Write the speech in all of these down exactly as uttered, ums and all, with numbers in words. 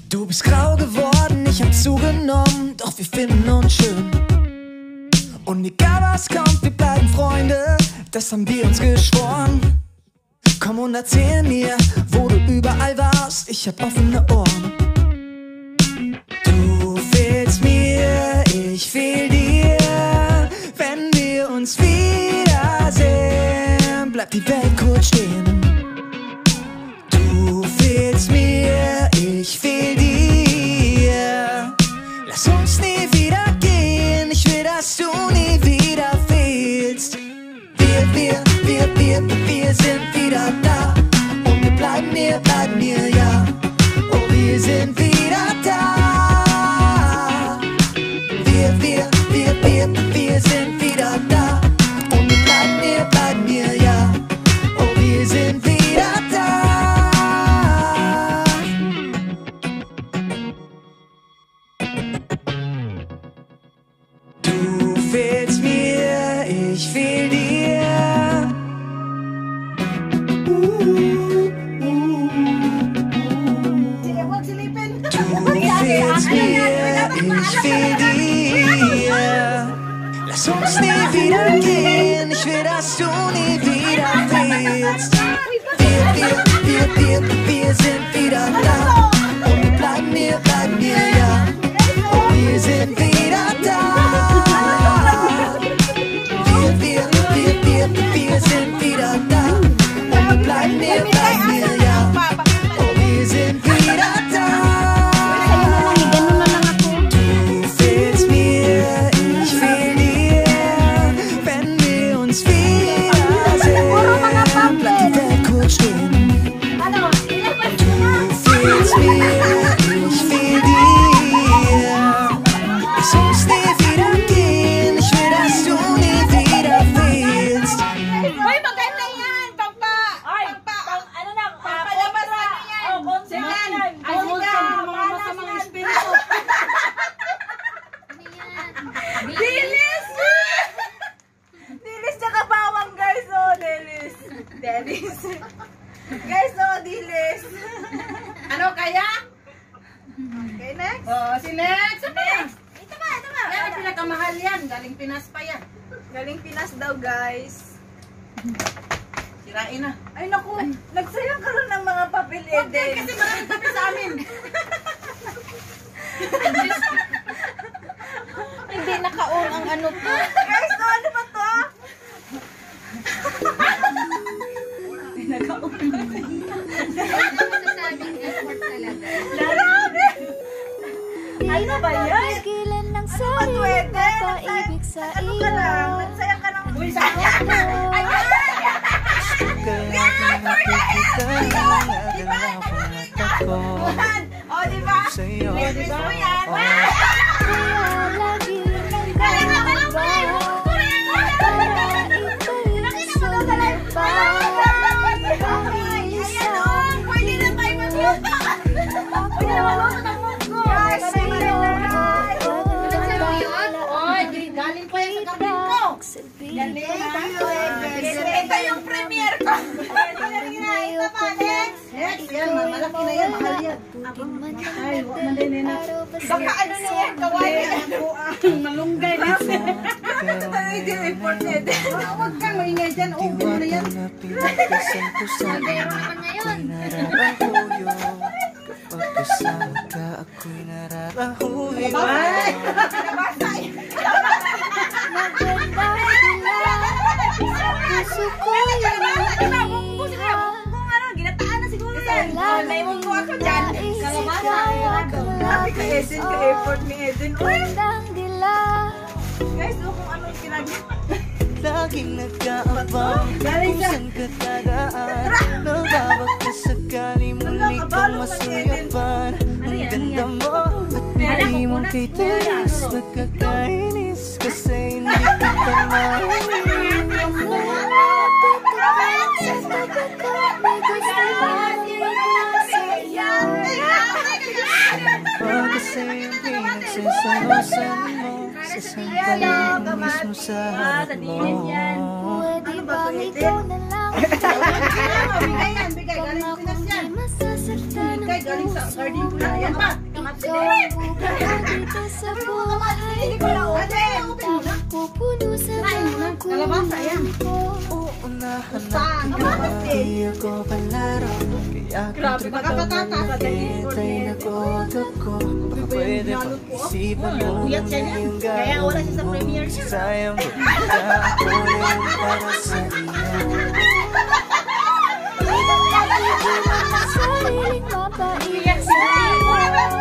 Du bist grau geworden, ich hab zugenommen, doch wir finden uns schön. Und egal was kommt, wir bleiben Freunde, das haben wir uns geschworen. Komm und erzähl mir, wo du überall warst, ich hab offene Ohren. Du fehlst mir, ich fehl dir, wenn wir uns wiedersehen, bleibt die Welt kurz stehen. Du fehlst mir, ich fehl dir, lass uns nie wieder gehen, ich will, dass du nie wieder fehlst. Wir, wir, wir, wir, wir sind wieder da und wir bleiben hier, bleiben hier, ja. Oh, wir sind wieder da. Wir, wir, wir, wir, wir sind wieder da und wir bleiben hier, bleiben hier, ja. Oh, wir sind wieder da. Du fehlst mir, ich fehl dir. Du fehlst mir, ich fehl dir. Lass uns nie wieder gehen, ich will, dass du nie wieder fehlst. Wir, wir, wir, wir, wir sind wieder da und wir bleiben hier, bleiben hier, ja. Und wir sind wieder da. Wir, wir, wir, wir, wir sind wieder da und wir bleiben hier, bleiben hier, ja. Und wir sind wieder da. Du fehlst mir, ich fehl dir, wenn wir uns wiedersehen, bleibt die Welt kurz stehen. Du fehlst mir, ich fehl dir, lass uns nie wieder gehen, ich will, dass du nie wieder fehlst. Hoy, maganda yan! Pagpa! Pagpa! Ano na? Papalabas na yan! Oh, konsehan! Ay, sika! Masamang espiritu! Dilis! Dilis tsaka bawang, guys! Oh, Dilis! Dilis! Guys, oh, Dilis! Ano, kaya? Okay, next? Oh, si next! Next! Ito ba, ito ba? Yan, pinakamahal yan. Galing Pinas pa yan. Galing Pinas daw, guys. Sirain na. Ay, naku. Nagsayang ka rin ng mga papel, Eden. Okay, kasi maraming papel sa amin. Hindi naka-on ang ano po. Guys, no, ano ba to? Hindi naka-on. Masasabing effort talaga. Grabe! Ano ba yan? Ano Ano ba to, Eden? Ano ka lang? Nagsayang ka ng... Uy, sa kanya! Ayan! Yan! O, diba? Linis mo yan! Ito yung premiere ko. Ito pa, next. Next, yan. Malaki na yan. Mahal yan. Ay, mandinin na. Baka ano na yan, kawaii. Malunggay na. Ito tayo yung imported. Huwag kang maingay dyan. Upo mo na yan. Mayroon naman ngayon. Kapag kasama ka, ako'y nararahuyo. Ay! Nabasa eh. Puso ko yung ginataan na siguro yan. Naimong ko ako dyan. Kalabasa. Grabe ka, Eden, ka effort ni Eden. Guys, no, kung anong ginagawa. Laging nag-aabang kung saan ka dadaan. Nababak ka sakali muli kang masuyapan. Ang ganda mo at hindi mo kay tiis. Nagkakainis kasi hindi kita mahinig. Pagkasayang pinagsasalosan mo sa sampaling mismo sa harap mo. Pwede bang ikaw na lang? Bigay yan, bigay. Galing Pinas yan. Bigay, galing sa garden ko lang. Yan pa. Ikaw ang buka dito sa buhay ko. Pupuno sa mga kulang ko. Uunahan na hindi ako palaro. Kaya kung tripon na nakita'y nagotok ko. Baka pwede pag-isipan mo na yung gagawin mo. Sayang mo na ako rin para sa iyo. Sariling mapaiyak sa iyo.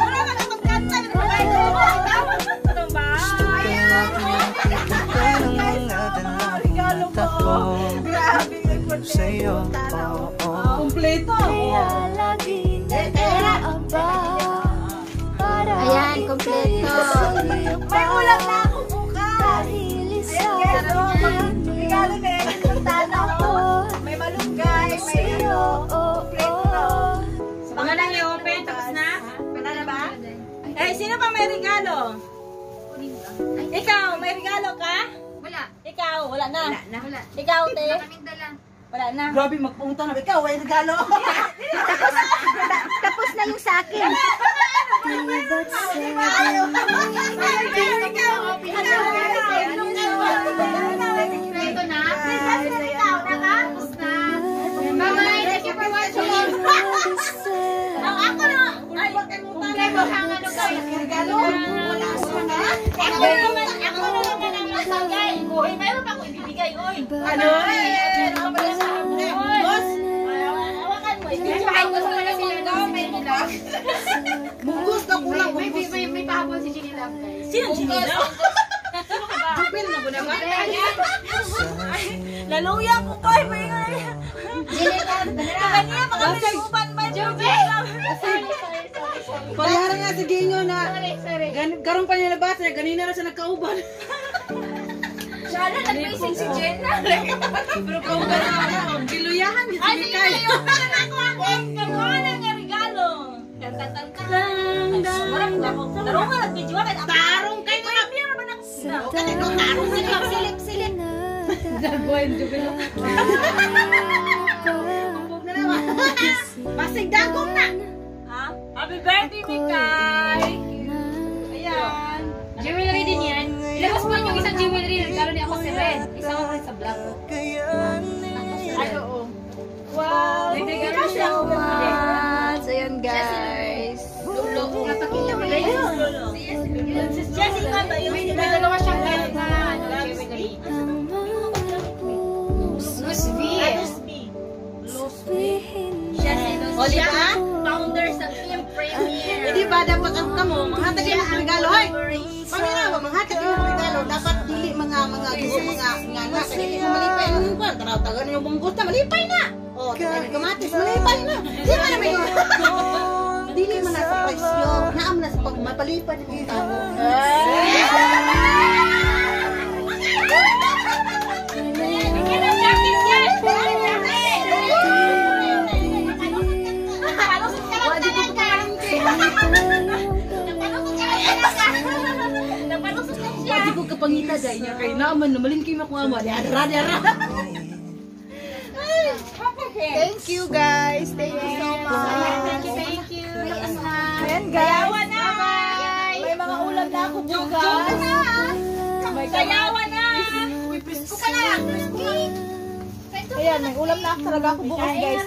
Sa'yo, oo, oo. Kompleto. Kaya lagi nag-aaba. Ayan, kompleto. May ulam na ako bukas. Dahil isa Ayan, guys. Regalo na yun. Santana ko. May malunggay. May ano. Kompleto. Mga lang i-open, tapos na? Wala na ba? Eh, sino pa may regalo? Ikaw, may regalo ka? Wala. Ikaw, wala na. Wala na. Wala. Ikaw, te? Kaming dala. Wala na. Grabe, magpunta na. Ikaw, may regalo. Tapos na yung sa akin. Diba't sa ito na? Tapos na. Bye-bye. Thank you for watching. Ang ako na. Ay, Kumpleto ang ano guys. Regalo. Wala sa na. ako na naman, ako na naman ang masagay. Uy, mayroon pa ako ibibigay, uy. Ano? Eh, ano ba sa Boss, hawakan mo. Ay, gusto ko na sila daw. May nilap. Munggos na kulang. May may may may pahabol si Ginny Love guys. Sino Ginila? Jupil na po naman. Laluya ko ko, may ngay. Ginny Love. Kanya, mga pinag-uban ba? Jubel! Parehara nga si Ginyo na Sorry, sorry. gan- karong pa niya nabasa, ganina na siya nagkauban. Siya na nag-facing si Jenna. Pero kauban na ako. Giluyahan, Ay, giluyahan. sige kayo. Ako ako. Kamuha na nga regalo. Tarong ka nag-video ka. Tarong kayo na. Bira ba na? Tarong silip, silip, silip. Dagwan, Jupil. Pasig dagong na. Ha? Happy birthday, Mikay. Ayan. Jewelry din yan. Ilabas mo yung isang jewelry. Regalo ni ako si Red. Isang ako sa black. Ay, oo. Wow. Nagregalo siya ako. Ayan, guys. Lulo ko. Napakita mo na yun. Jessica ba yun? May dalawa siyang gift na ano, jewelry. Luz V. O, di ba? Founder sa Team Premier. Hindi ba dapat ang kamo, manghatag yung mga regalo, hoy! Pamina ba, manghatag yung mga regalo, dapat dili mga mga gusto mga nga nga, kaya hindi mo malipay, ano yung kwan, taraw-tagan yung bungkus na, malipay na! O, tagal yung kamatis, malipay na! Di ba naman yung... Dili mo na sa presyo, naam na sa pagmapalipay ng mga tao. Hindi ko kapangita dahil niya kayo naman, namalin kayo makuha mo, diara, diara! Thank you guys, thank you so much! Thank you, thank you. Ayan guys! Kayawan na! May mga ulam na ako Joke bukas! na! May kayawan na! Uy, presko ka na! Ayan, may ulam na ako talaga ako bukas guys.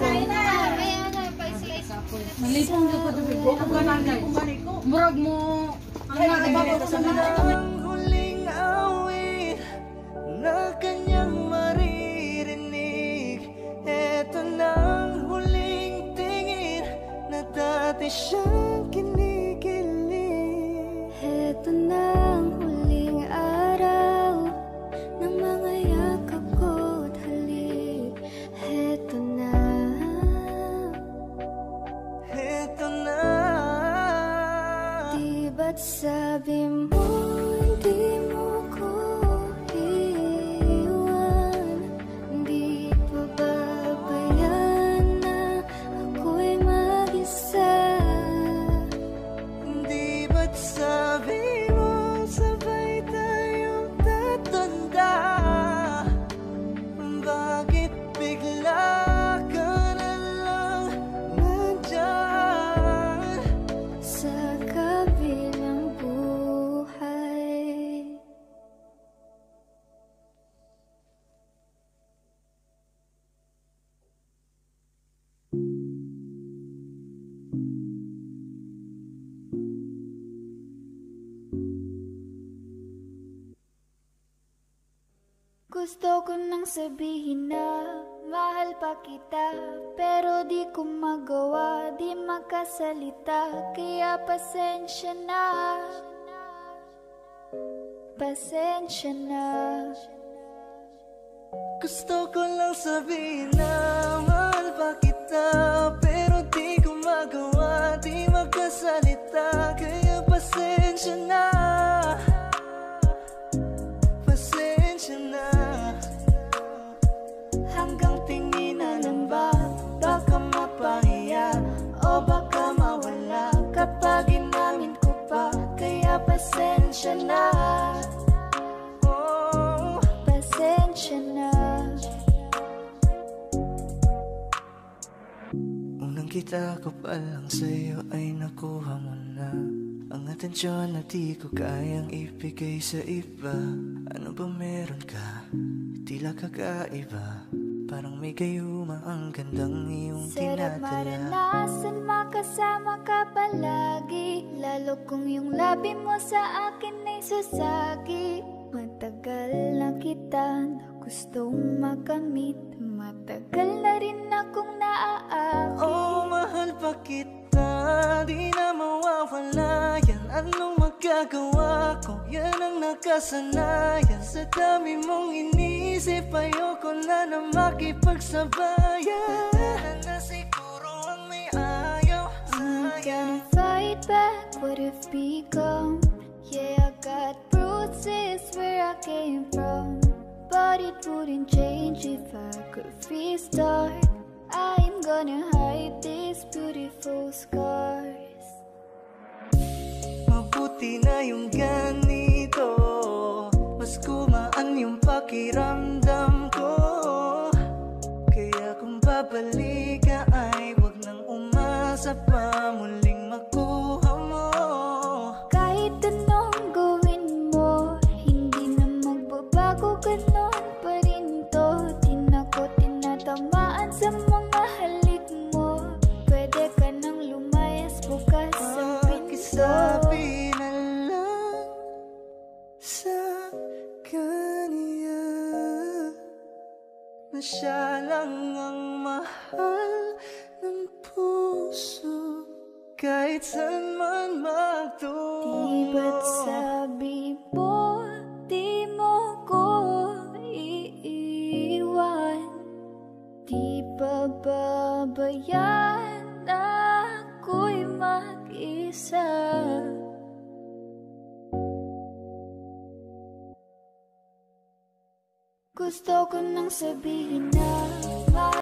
Malipong ko ito, bigyan ko ka na ko. Murag mo. Ang nagbabago sa mga. Ang huling awit na kanyang maririnig. Eto na ang huling tingin na dati siyang kinikilig. Heto na ang huling araw ng mga yakap ko't halik. Heto na. Eto na. Di ba't sabi mo hindi mo ko iwan? Di pa babayan na ako'y mag-isa. Di ba't sabi mo sabay tayong tatanda? Bakit bigla ka na lang nandyan? Sa Gusto ko nang sabihin na mahal pa kita, pero di ko magawa, di makasalita. Kaya pasensya na, pasensya na. Gusto ko lang sabihin na mahal pa kita, pero di ko magawa, di makasalita. Kaya pasensya na, pasensya na. Hanggang tingin na lang ba, baka mapahiya o baka mawala kapag inamin ko pa. Kaya pasensya na, oh, Pasensya na. unang kita ko pa lang sa'yo ay nakuha mo na ang atensyon na di ko kayang ibigay sa iba. Ano ba meron ka? Tila kakaiba, parang may gayuma ang gandang iyong Sarap tinatala. maranasan, makasama ka palagi, lalo kung yung labi mo sa akin ay susagi. Matagal na kita na gustong makamit, matagal na rin akong naaakit. Oh, mahal pa kita, di na mawawala yan. Anong magagawa ko? Yan ang nakasanayan. Sa dami mong inisip, ayoko na na makipagsabayan. Tatanan na siguro ang may ayaw I'm sa'yo. gonna fight back what have become. Yeah, I got bruises where I came from, but it wouldn't change if I could restart. I'm gonna hide these beautiful scars. Mabuti na yung ganito, mas gumaan yung pakiramdam ko. Kaya kung babalik ka ay wag nang umasa pa muling makuha mo. Kahit anong gawin mo, hindi na magbabago, ganon pa rin to. Di na ko tinatamaan sa mga halik mo. Pwede ka nang lumayas, bukas ang pinto. Pakisabi na lang sa kanya na siya lang ang mahal ng puso, kahit saan man magtungo. Di ba't sabi mo, di mo ko iiwan? Di ba babayaan ako'y mag-isa? Gusto ko nang sabihin na